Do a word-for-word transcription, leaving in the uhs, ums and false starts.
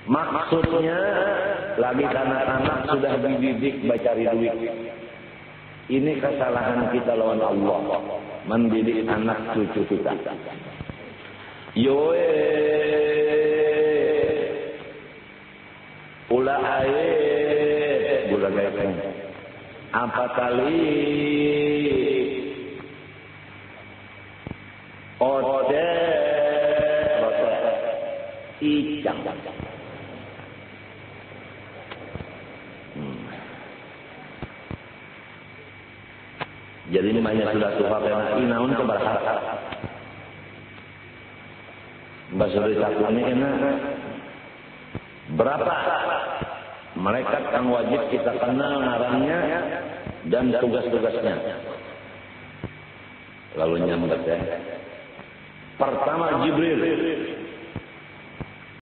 Maksudnya lagi anak-anak sudah dididik mencari duit. Ini kesalahan kita lawan Allah, mendidik anak cucu kita. Yoe ulah ae budak gaeng. Apa kali ode icang. Jadi ini banyak sudah tuha karena inaun keberhak. Bahasa ini enak. Berapa malaikat yang wajib kita kenal ngarannya dan tugas-tugasnya. Lalu nyambut ya. Pertama Jibril.